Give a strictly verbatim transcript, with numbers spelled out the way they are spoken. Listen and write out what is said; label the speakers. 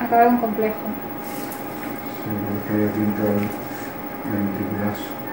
Speaker 1: marcado en complejo.
Speaker 2: Sí, lo que hay aquí en la antigüedad.